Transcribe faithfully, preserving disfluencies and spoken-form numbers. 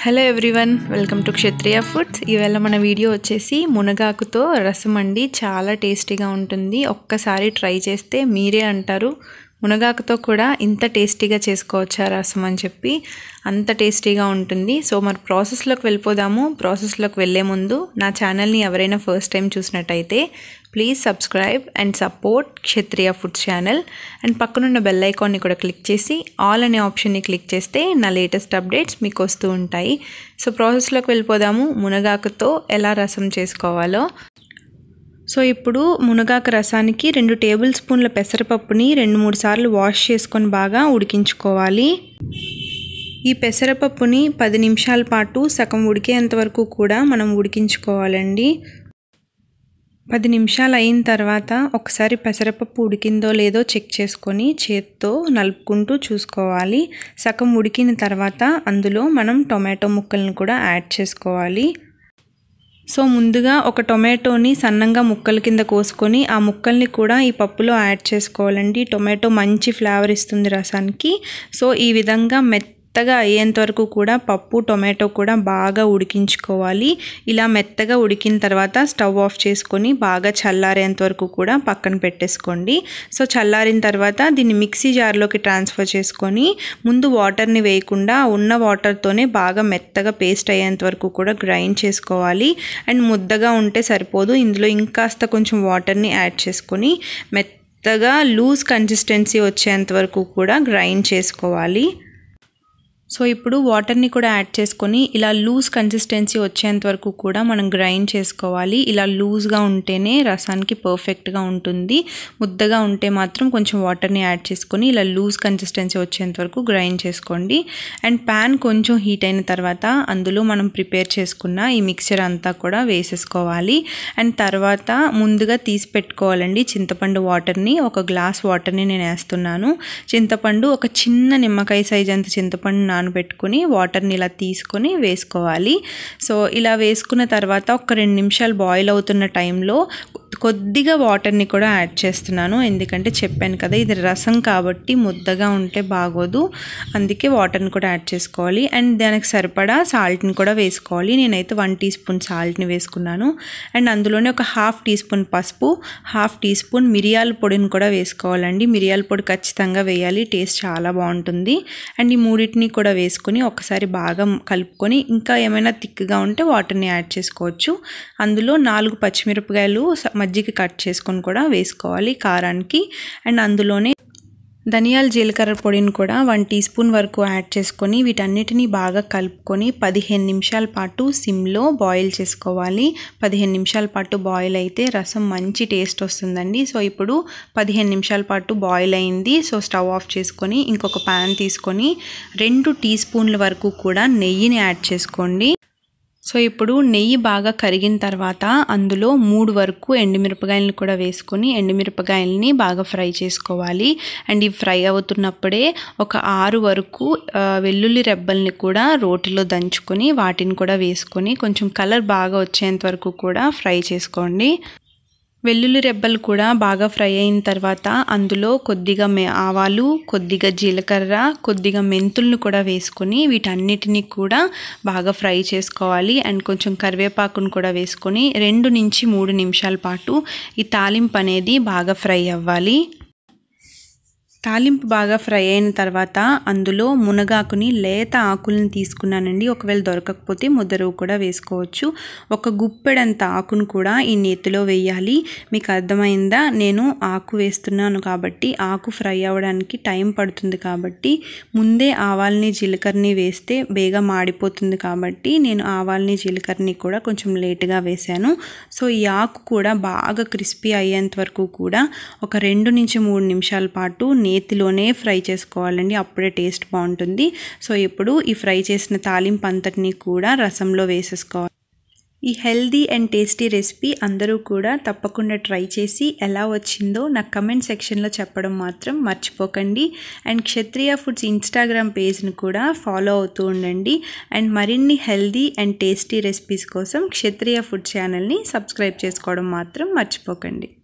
Hello everyone, welcome to Kshatriya foods. ఈవేళ మన video వచ్చేసి మునగాకుతో రసం అండి. చాలా టేస్టీగా ఉంటుంది. ఒక్కసారి ట్రై చేస్తే మీరే అంటారు మునగాకుతో కూడా ఇంత టేస్టీగా చేసుకోవచ్చా రసం అని చెప్పి. అంత టేస్టీగా ఉంటుంది. సో మరి ప్రాసెస్లోకి వెళ్ళిపోదాము. ప్రాసెస్లోకి వెళ్ళే ముందు నా ఛానల్ని ఎవరైనా ఫస్ట్ టైం చూసినట్టయితే please subscribe and support Kshatriya foods channel. And పక్కనున్న బెల్ ఐకాన్ని కూడా క్లిక్ చేసి ఆల్ అనే ఆప్షన్ని క్లిక్ చేస్తే నా లేటెస్ట్ అప్డేట్స్ మీకు వస్తూ ఉంటాయి. సో ప్రాసెస్లోకి వెళ్ళిపోదాము. మునగాకుతో ఎలా రసం చేసుకోవాలో. సో ఇప్పుడు మునగాకు రసానికి రెండు టేబుల్ స్పూన్ల పెసరపప్పుని రెండు మూడు సార్లు వాష్ చేసుకొని బాగా ఉడికించుకోవాలి. ఈ పెసరపప్పుని పది నిమిషాల పాటు సగం ఉడికేంత వరకు కూడా మనం ఉడికించుకోవాలండి. పది నిమిషాలు అయిన తర్వాత ఒకసారి పెసరపప్పు ఉడికిందో లేదో చెక్ చేసుకొని చేత్తో నలుపుకుంటూ చూసుకోవాలి. సగం ఉడికిన తర్వాత అందులో మనం టొమాటో ముక్కలను కూడా యాడ్ చేసుకోవాలి. సో ముందుగా ఒక టొమాటోని సన్నంగా ముక్కల కింద కోసుకొని ఆ ముక్కల్ని కూడా ఈ పప్పులో యాడ్ చేసుకోవాలండి. టొమాటో మంచి ఫ్లేవర్ ఇస్తుంది రసానికి. సో ఈ విధంగా మెత్తగా అయ్యేంత వరకు కూడా పప్పు టొమాటో కూడా బాగా ఉడికించుకోవాలి. ఇలా మెత్తగా ఉడికిన తర్వాత స్టవ్ ఆఫ్ చేసుకొని బాగా చల్లారేంత వరకు కూడా పక్కన పెట్టేసుకోండి. సో చల్లారిన తర్వాత దీన్ని మిక్సీ జార్లోకి ట్రాన్స్ఫర్ చేసుకొని ముందు వాటర్ని వేయకుండా ఉన్న వాటర్తోనే బాగా మెత్తగా పేస్ట్ అయ్యేంత వరకు కూడా గ్రైండ్ చేసుకోవాలి. అండ్ ముద్దగా ఉంటే సరిపోదు, ఇందులో ఇంకాస్త కొంచెం వాటర్ని యాడ్ చేసుకొని మెత్తగా లూజ్ కన్సిస్టెన్సీ వచ్చేంత వరకు కూడా గ్రైండ్ చేసుకోవాలి. సో ఇప్పుడు వాటర్ని కూడా యాడ్ చేసుకొని ఇలా లూజ్ కన్సిస్టెన్సీ వచ్చేంత వరకు కూడా మనం గ్రైండ్ చేసుకోవాలి. ఇలా లూజ్గా ఉంటేనే రసానికి పర్ఫెక్ట్గా ఉంటుంది. ముద్దగా ఉంటే మాత్రం కొంచెం వాటర్ని యాడ్ చేసుకొని ఇలా లూజ్ కన్సిస్టెన్సీ వచ్చేంత వరకు గ్రైండ్ చేసుకోండి. అండ్ ప్యాన్ కొంచెం హీట్ అయిన తర్వాత అందులో మనం ప్రిపేర్ చేసుకున్న ఈ మిక్చర్ అంతా కూడా వేసేసుకోవాలి. అండ్ తర్వాత ముందుగా తీసి పెట్టుకోవాలండి చింతపండు వాటర్ని. ఒక గ్లాస్ వాటర్ని నేను వేస్తున్నాను. చింతపండు ఒక చిన్న నిమ్మకాయ సైజ్ అంత చింతపండు పెట్టుకుని వాటర్ని ఇలా తీసుకొని వేసుకోవాలి. సో ఇలా వేసుకున్న తర్వాత ఒక రెండు నిమిషాలు బాయిల్ అవుతున్న టైంలో కొద్దిగా వాటర్ని కూడా యాడ్ చేస్తున్నాను. ఎందుకంటే చెప్పాను కదా ఇది రసం కాబట్టి ముద్దగా ఉంటే బాగోదు, అందుకే వాటర్ని కూడా యాడ్ చేసుకోవాలి. అండ్ దానికి సరిపడా సాల్ట్ని కూడా వేసుకోవాలి. నేనైతే వన్ టీ స్పూన్ సాల్ట్ని వేసుకున్నాను. అండ్ అందులోనే ఒక హాఫ్ టీ స్పూన్ పసుపు, హాఫ్ టీ స్పూన్ మిరియాల పొడిని కూడా వేసుకోవాలండి. మిరియాల పొడి ఖచ్చితంగా వేయాలి, టేస్ట్ చాలా బాగుంటుంది. అండ్ ఈ మూడింటిని కూడా వేసుకొని ఒకసారి బాగా కలుపుకొని ఇంకా ఏమైనా థిక్గా ఉంటే వాటర్ని యాడ్ చేసుకోవచ్చు. అందులో నాలుగు పచ్చిమిరపకాయలు మజ్జిగ కట్ చేసుకొని కూడా వేసుకోవాలి కారానికి. అండ్ అందులోనే ధనియాల జీలకర్ర పొడిని కూడా వన్ టీ స్పూన్ వరకు యాడ్ చేసుకొని వీటన్నిటిని బాగా కలుపుకొని పదిహేను నిమిషాల పాటు సిమ్లో బాయిల్ చేసుకోవాలి. పదిహేను నిమిషాల పాటు బాయిల్ అయితే రసం మంచి టేస్ట్ వస్తుందండి. సో ఇప్పుడు పదిహేను నిమిషాల పాటు బాయిల్ అయింది. సో స్టవ్ ఆఫ్ చేసుకొని ఇంకొక ప్యాన్ తీసుకొని రెండు టీ స్పూన్ల వరకు కూడా నెయ్యిని యాడ్ చేసుకోండి. సో ఇప్పుడు నెయ్యి బాగా కరిగిన తర్వాత అందులో మూడు వరకు ఎండుమిరపకాయలను కూడా వేసుకొని ఎండుమిరపకాయలని బాగా ఫ్రై చేసుకోవాలి. అండ్ ఇవి ఫ్రై అవుతున్నప్పుడే ఒక ఆరు వరకు వెల్లుల్లి రెబ్బల్ని కూడా రోటిలో దంచుకొని వాటిని కూడా వేసుకొని కొంచెం కలర్ బాగా వచ్చేంత వరకు కూడా ఫ్రై చేసుకోండి. వెల్లుల్లి రెబ్బలు కూడా బాగా ఫ్రై అయిన తర్వాత అందులో కొద్దిగా మే ఆవాలు, కొద్దిగా జీలకర్ర, కొద్దిగా మెంతులను కూడా వేసుకొని వీటన్నిటిని కూడా బాగా ఫ్రై చేసుకోవాలి. అండ్ కొంచెం కరివేపాకును కూడా వేసుకొని రెండు నుంచి మూడు నిమిషాల పాటు ఈ తాలింపు అనేది బాగా ఫ్రై అవ్వాలి. తాలింపు బాగా ఫ్రై అయిన తర్వాత అందులో మునగాకుని లేత ఆకులను తీసుకున్నానండి. ఒకవేళ దొరకకపోతే ముద్దరువు కూడా వేసుకోవచ్చు. ఒక గుప్పెడంత ఆకును కూడా ఈ నేతిలో వేయాలి. మీకు అర్థమైందా? నేను ఆకు వేస్తున్నాను కాబట్టి ఆకు ఫ్రై అవ్వడానికి టైం పడుతుంది కాబట్టి ముందే ఆవాల్ని జీలకర్రని వేస్తే బేగా మాడిపోతుంది కాబట్టి నేను ఆవాల్ని జీలకర్రని కూడా కొంచెం లేటుగా వేశాను. సో ఈ ఆకు కూడా బాగా క్రిస్పీ అయ్యేంత వరకు కూడా ఒక రెండు నుంచి మూడు నిమిషాల పాటు నేతిలోనే ఫ్రై చేసుకోవాలండి. అప్పుడే టేస్ట్ బాగుంటుంది. సో ఇప్పుడు ఈ ఫ్రై చేసిన తాలింపు అంతటిని కూడా రసంలో వేసేసుకోవాలి. ఈ హెల్దీ అండ్ టేస్టీ రెసిపీ అందరూ కూడా తప్పకుండా ట్రై చేసి ఎలా వచ్చిందో నాకు కమెంట్ సెక్షన్లో చెప్పడం మాత్రం మర్చిపోకండి. అండ్ క్షత్రియ ఫుడ్స్ ఇన్స్టాగ్రామ్ పేజ్ని కూడా ఫాలో అవుతూ ఉండండి. అండ్ మరిన్ని హెల్దీ అండ్ టేస్టీ రెసిపీస్ కోసం క్షత్రియ ఫుడ్ ఛానల్ని సబ్స్క్రైబ్ చేసుకోవడం మాత్రం మర్చిపోకండి.